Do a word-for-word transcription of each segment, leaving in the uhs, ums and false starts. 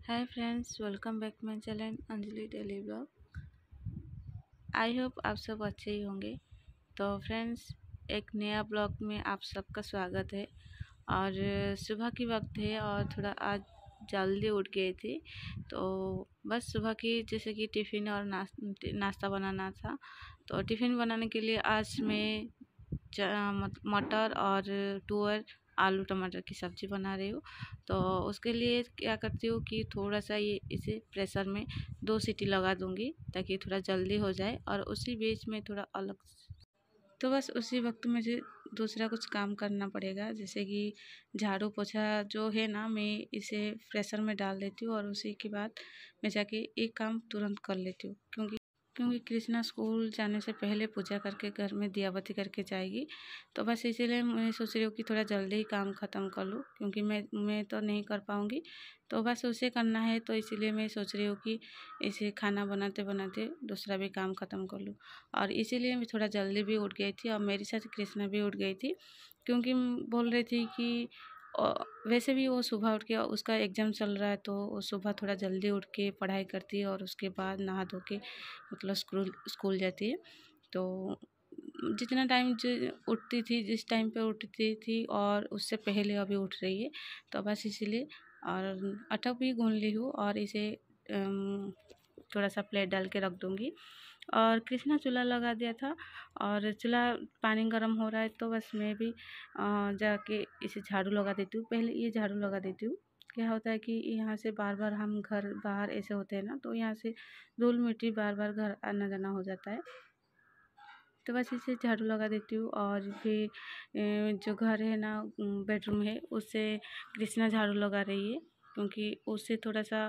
Hi friends, welcome back my channel Anjali daily blog. I hope आप सब अच्छे ही होंगे। तो फ्रेंड्स, एक नया ब्लॉग में आप सबका स्वागत है। और सुबह की वक्त है और थोड़ा आज जल्दी उठ गई थी। तो बस सुबह की जैसे कि टिफ़िन और नाश नाश्ता बनाना था। तो टिफ़िन बनाने के लिए आज मैं मटर और तुअर आलू टमाटर की सब्ज़ी बना रही हूँ। तो उसके लिए क्या करती हूँ कि थोड़ा सा ये इसे प्रेशर में दो सीटी लगा दूँगी ताकि थोड़ा जल्दी हो जाए। और उसी बीच में थोड़ा अलग तो बस उसी वक्त मुझे दूसरा कुछ काम करना पड़ेगा, जैसे कि झाड़ू पोछा जो है ना, मैं इसे प्रेशर में डाल देती हूँ और उसी के बाद मैं जाके एक काम तुरंत कर लेती हूँ। क्योंकि क्योंकि कृष्णा स्कूल जाने से पहले पूजा करके घर में दिया बत्ती करके जाएगी। तो बस इसीलिए मैं सोच रही हूँ कि थोड़ा जल्दी ही काम ख़त्म कर लूँ, क्योंकि मैं मैं तो नहीं कर पाऊँगी। तो बस उसे करना है, तो इसीलिए मैं सोच रही हूँ कि इसे खाना बनाते बनाते दूसरा भी काम ख़त्म कर लूँ। और इसीलिए मैं थोड़ा जल्दी भी उठ गई थी और मेरे साथ कृष्णा भी उठ गई थी, क्योंकि बोल रही थी कि वैसे भी वो सुबह उठ के उसका एग्ज़ाम चल रहा है, तो वो सुबह थोड़ा जल्दी उठ के पढ़ाई करती है और उसके बाद नहा धो के मतलब स्कूल स्कूल जाती है। तो जितना टाइम जो उठती थी, जिस टाइम पे उठती थी और उससे पहले अभी उठ रही है। तो बस इसीलिए और आटा भी गूँध ली हूँ और इसे थोड़ा सा प्लेट डाल के रख दूँगी। और कृष्णा चूल्हा लगा दिया था और चूल्हा पानी गर्म हो रहा है, तो बस मैं भी जाके इसे झाड़ू लगा देती हूँ। पहले ये झाड़ू लगा देती हूँ। क्या होता है कि यहाँ से बार बार हम घर बाहर ऐसे होते हैं ना, तो यहाँ से धूल मिट्टी बार बार घर आना जाना हो जाता है। तो बस इसे झाड़ू लगा देती हूँ। और फिर जो घर है ना, बेडरूम है, उससे कृष्णा झाड़ू लगा रही है, क्योंकि उससे थोड़ा सा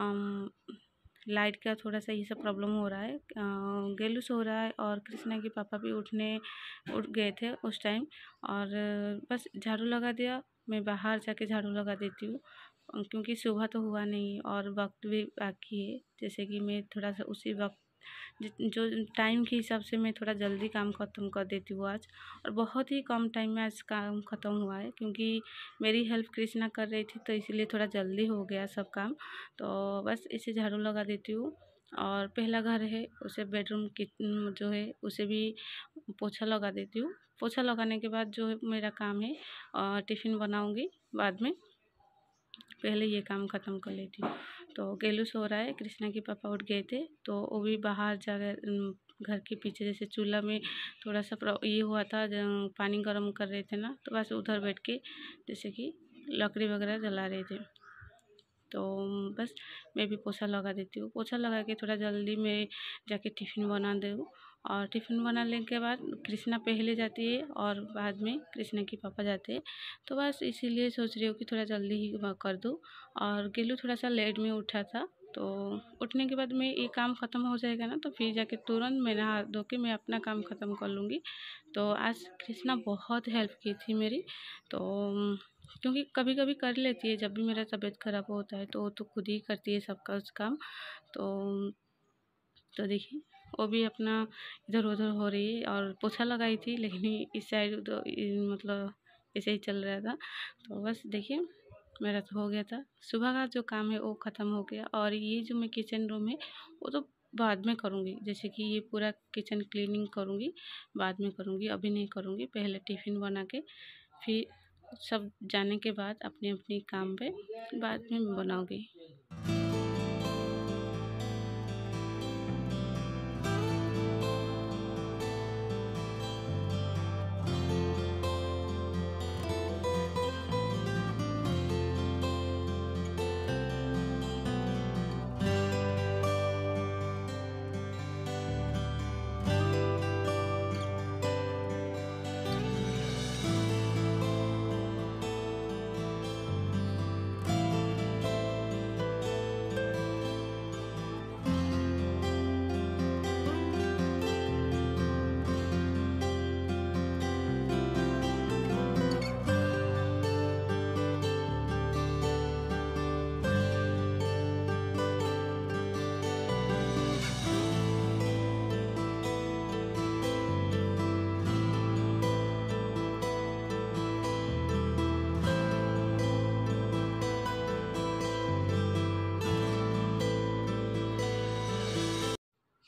लाइट का थोड़ा सा ये सब प्रॉब्लम हो रहा है। गेलू सो रहा है और कृष्णा के पापा भी उठने उठ गए थे उस टाइम। और बस झाड़ू लगा दिया। मैं बाहर जाके झाड़ू लगा देती हूँ, क्योंकि सुबह तो हुआ नहीं और वक्त भी बाकी है। जैसे कि मैं थोड़ा सा उसी वक्त जो टाइम के हिसाब से मैं थोड़ा जल्दी काम ख़त्म कर देती हूँ आज। और बहुत ही कम टाइम में आज काम ख़त्म हुआ है, क्योंकि मेरी हेल्प कृष्णा कर रही थी, तो इसीलिए थोड़ा जल्दी हो गया सब काम। तो बस इसे झाड़ू लगा देती हूँ। और पहला घर है, उसे बेडरूम किचन जो है उसे भी पोछा लगा देती हूँ। पोछा लगाने के बाद जो मेरा काम है, टिफ़िन बनाऊँगी बाद में, पहले ये काम ख़त्म कर लेती हूँ। तो गेलू सो रहा है, कृष्णा के पापा उठ गए थे, तो वो भी बाहर जाकर घर के पीछे जैसे चूल्हा में थोड़ा सा ये हुआ था, पानी गर्म कर रहे थे ना, तो बस उधर बैठ के जैसे कि लकड़ी वगैरह जला रहे थे। तो बस मैं भी पोछा लगा देती हूँ। पोछा लगा के थोड़ा जल्दी मैं जाके टिफ़िन बना दूँ। और टिफ़िन बनाने के बाद कृष्णा पहले जाती है और बाद में कृष्णा के पापा जाते हैं। तो बस इसीलिए सोच रही हूँ कि थोड़ा जल्दी ही कर दूँ। और गेलू थोड़ा सा लेट में उठा था, तो उठने के बाद में ये काम ख़त्म हो जाएगा ना, तो फिर जाके तुरंत मैं नहा धो के मैं अपना काम ख़त्म कर लूँगी। तो आज कृष्णा बहुत हेल्प की थी मेरी। तो क्योंकि कभी कभी कर लेती है, जब भी मेरा तबीयत ख़राब होता है तो वो तो खुद ही करती है सबका उस काम। तो तो देखिए, वो भी अपना इधर उधर हो रही है। और पोछा लगाई थी, लेकिन इस साइड तो मतलब ऐसे ही चल रहा था। तो बस देखिए, मेरा तो हो गया था सुबह का जो काम है वो ख़त्म हो गया। और ये जो मैं किचन रूम है वो तो बाद में करूँगी, जैसे कि ये पूरा किचन क्लीनिंग करूँगी, बाद में करूँगी, अभी नहीं करूँगी। पहले टिफ़िन बना के फिर सब जाने के बाद अपने अपने काम पे बाद में बनाऊँगी।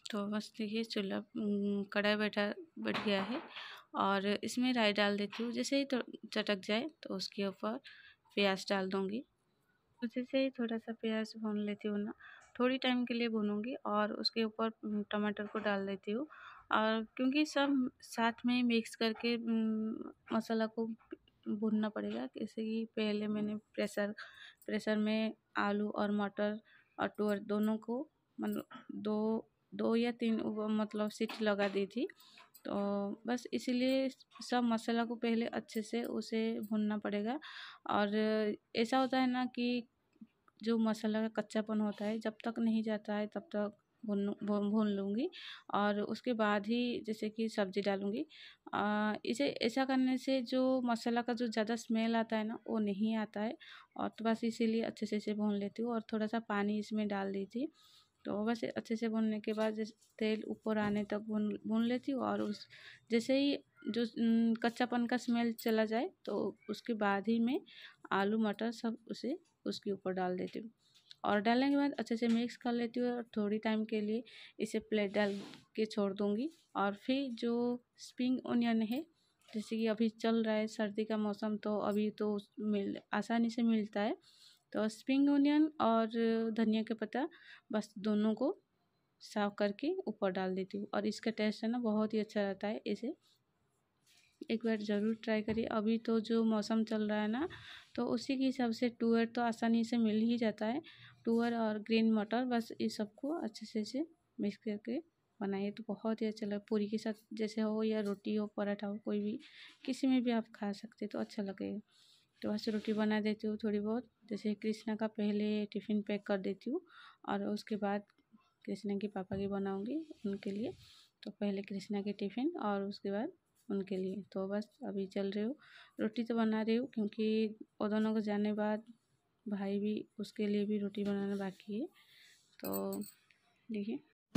तो बस देखिए चूल्हा उम, कढ़ाई बैठा बैठ गया है और इसमें राई डाल देती हूँ। जैसे ही तो चटक जाए तो उसके ऊपर प्याज डाल दूँगी। तो जैसे ही थोड़ा-सा प्याज भून लेती हूँ ना, थोड़ी टाइम के लिए भूनूँगी और उसके ऊपर उम, टमाटर को डाल देती हूँ। और क्योंकि सब साथ में मिक्स करके उम, मसाला को भूनना पड़ेगा। जैसे कि पहले मैंने प्रेशर प्रेशर में आलू और मटर और तुअर दोनों को मतलब दो दो या तीन वो मतलब सीटी लगा दी थी। तो बस इसीलिए सब मसाला को पहले अच्छे से उसे भूनना पड़ेगा। और ऐसा होता है ना कि जो मसाला का कच्चापन होता है जब तक नहीं जाता है तब तक भून भून भून लूँगी और उसके बाद ही जैसे कि सब्ज़ी डालूँगी। अ, इसे ऐसा करने से जो मसाला का जो ज़्यादा स्मेल आता है ना वो नहीं आता है। और तो बस इसीलिए अच्छे से इसे भून लेती हूँ और थोड़ा-सा पानी इसमें डाल दी थी। तो बस अच्छे से भूनने के बाद जैसे तेल ऊपर आने तक भून भून लेती हूँ और उस जैसे ही जो उम, कच्चापन का स्मेल चला जाए तो उसके बाद ही मैं आलू मटर सब उसे उसके ऊपर डाल देती हूँ। और डालने के बाद अच्छे से मिक्स कर लेती हूँ और थोड़ी टाइम के लिए इसे प्लेट डाल के छोड़ दूँगी। और फिर जो स्प्रिंग ओनियन है, जैसे कि अभी चल रहा है सर्दी का मौसम तो अभी तो मिल आसानी से मिलता है। तो स्प्रिंग ओनियन और धनिया का पत्ता बस दोनों को साफ करके ऊपर डाल देती हूँ और इसका टेस्ट है ना बहुत ही अच्छा रहता है। इसे एक बार ज़रूर ट्राई करिए। अभी तो जो मौसम चल रहा है ना तो उसी के हिसाब से तुअर तो आसानी से मिल ही जाता है। तुअर और ग्रीन मटर बस इस सबको अच्छे से इसे मिक्स करके बनाइए तो बहुत ही अच्छा लगेगा। पूरी के साथ जैसे हो या रोटी हो पराठा हो कोई भी किसी में भी आप खा सकते तो अच्छा लगेगा। तो ऐसे रोटी बना देती हूँ थोड़ी बहुत। जैसे कृष्णा का पहले टिफ़िन पैक कर देती हूँ और उसके बाद कृष्णा के पापा की बनाऊँगी उनके लिए। तो पहले कृष्णा के टिफ़िन और उसके बाद उनके लिए। तो बस अभी चल रही हूँ, रोटी तो बना रही हूँ क्योंकि वो दोनों को जाने बाद भाई भी उसके लिए भी रोटी बनाना बाकी है। तो देखिए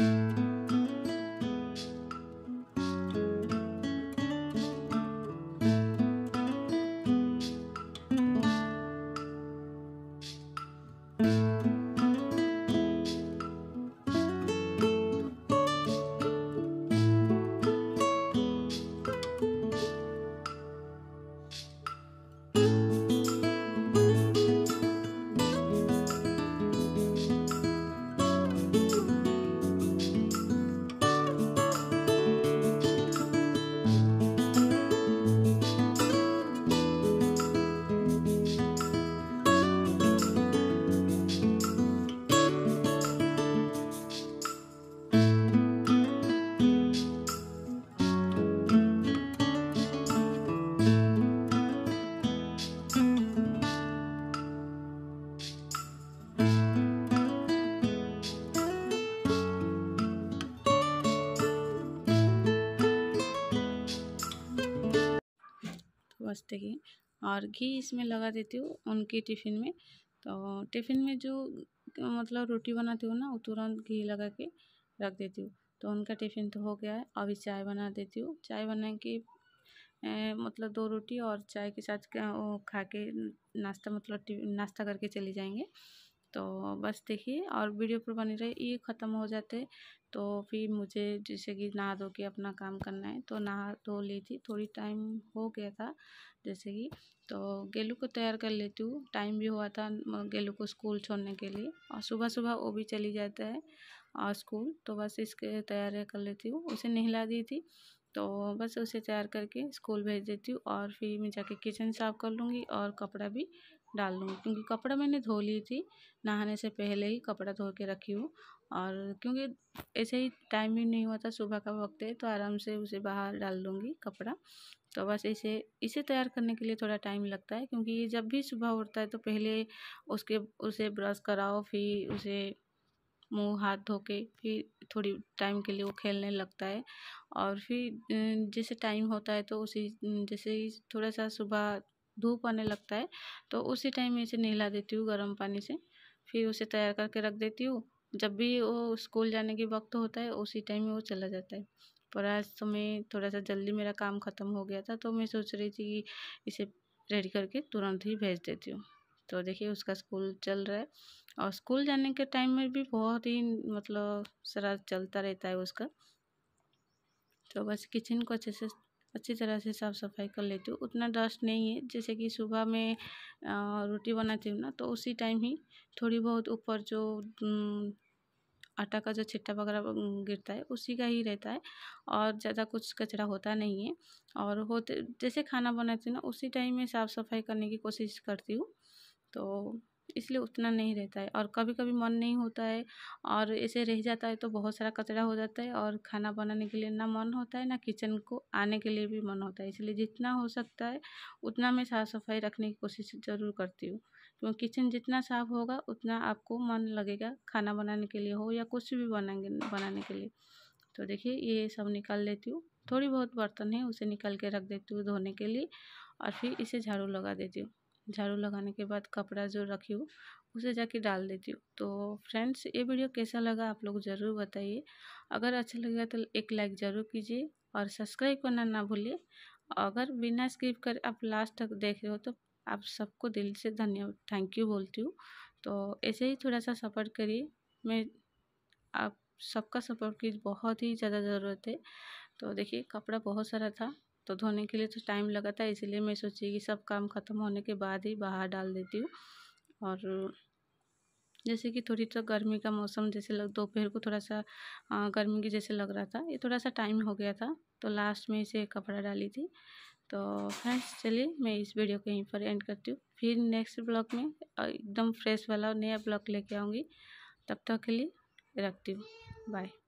बस देखिए और घी इसमें लगा देती हूँ उनके टिफ़िन में। तो टिफ़िन में जो मतलब रोटी बनाती हूँ ना वो तुरंत घी लगा के रख देती हूँ। तो उनका टिफ़िन तो हो गया है। अभी चाय बना देती हूँ। चाय बना के अ, मतलब दो रोटी और चाय के साथ क्या वो खा के नाश्ता मतलब टि नाश्ता करके चले जाएँगे। तो बस देखिए और वीडियो पर बने रहिए। ये ख़त्म हो जाते तो फिर मुझे जैसे कि नहा धो के अपना काम करना है। तो नहा धो ली थी, थोड़ी टाइम हो गया था जैसे कि। तो गेलू को तैयार कर लेती हूँ, टाइम भी हुआ था म गेलू को स्कूल छोड़ने के लिए और सुबह-सुबह वो भी चली जाता है और स्कूल। तो बस इसके तैयारियाँ कर लेती हूँ। उसे नहला दी थी तो बस उसे तैयार करके स्कूल भेज देती हूँ और फिर मैं जाके किचन साफ़ कर लूँगी और कपड़ा भी डाल लूँगी क्योंकि कपड़ा मैंने धो ली थी, नहाने से पहले ही कपड़ा धो के रखी हूँ। और क्योंकि ऐसे ही टाइम भी नहीं हुआ था, सुबह का वक्त है तो आराम से उसे बाहर डाल दूँगी कपड़ा। तो बस इसे इसे तैयार करने के लिए थोड़ा टाइम लगता है क्योंकि जब भी सुबह उठता है तो पहले उसके उसे ब्रश कराओ, फिर उसे मुँह हाथ धो के फिर थोड़ी टाइम के लिए वो खेलने लगता है। और फिर अ, जैसे टाइम होता है तो उसी जैसे ही थोड़ा-सा सुबह धूप आने लगता है तो उसी टाइम में इसे नहला देती हूँ गर्म पानी से। फिर उसे तैयार करके रख देती हूँ। जब भी वो स्कूल जाने के वक्त होता है उसी टाइम में वो चला जाता है। पर आज तो मैं थोड़ा-सा जल्दी मेरा काम ख़त्म हो गया था तो मैं सोच रही थी कि इसे रेडी करके तुरंत ही भेज देती हूँ। तो देखिए उसका स्कूल चल रहा है, और स्कूल जाने के टाइम में भी बहुत ही मतलब शरारत चलता रहता है उसका। तो बस किचन को अच्छे से अच्छी तरह से साफ़ सफाई कर लेती हूँ। उतना डस्ट नहीं है, जैसे कि सुबह में रोटी बनाती हूँ ना, तो उसी टाइम ही थोड़ी बहुत ऊपर जो आटा का जो छिट्टा वगैरह गिरता है उसी का ही रहता है, और ज़्यादा कुछ कचरा होता नहीं है। और होते जैसे खाना बनाती हूँ ना उसी टाइम में साफ़ सफाई करने की कोशिश करती हूँ, तो इसलिए उतना नहीं रहता है। और कभी कभी मन नहीं होता है और ऐसे रह जाता है तो बहुत सारा कचरा हो जाता है, और खाना बनाने के लिए ना मन होता है ना किचन को आने के लिए भी मन होता है। इसलिए जितना हो सकता है उतना मैं साफ़ सफाई रखने की कोशिश ज़रूर करती हूँ, क्योंकि किचन जितना साफ़ होगा उतना आपको मन लगेगा खाना बनाने के लिए हो या कुछ भी बनाएंगे बनाने के लिए। तो देखिए ये सब निकाल लेती हूँ, थोड़ी बहुत बर्तन है उसे निकाल के रख देती हूँ धोने के लिए, और फिर इसे झाड़ू लगा देती हूँ। झाड़ू लगाने के बाद कपड़ा जो रखी हूँ उसे जाके डाल देती हूँ। तो फ्रेंड्स ये वीडियो कैसा लगा आप लोग ज़रूर बताइए। अगर अच्छा लगेगा तो एक लाइक ज़रूर कीजिए और सब्सक्राइब करना ना भूलिए। अगर बिना स्किप कर आप लास्ट तक देख रहे हो तो आप सबको दिल से धन्यवाद थैंक यू बोलती हूँ। तो ऐसे ही थोड़ा सा सपोर्ट करिए, मैं आप सबका सपोर्ट की बहुत ही ज़्यादा ज़रूरत है। तो देखिए कपड़ा बहुत सारा था तो धोने के लिए तो टाइम लगा था, इसीलिए मैं सोची कि सब काम ख़त्म होने के बाद ही बाहर डाल देती हूँ। और जैसे कि थोड़ी तो गर्मी का मौसम जैसे लग दोपहर को थोड़ा सा आ, गर्मी की जैसे लग रहा था, ये थोड़ा सा टाइम हो गया था तो लास्ट में इसे कपड़ा डाली थी। तो फ्रेंड्स चलिए मैं इस वीडियो को यहीं पर एंड करती हूँ, फिर नेक्स्ट ब्लॉग में एकदम फ्रेश वाला नया ब्लॉग लेके आऊँगी। तब तक के लिए रखती हूँ, बाय।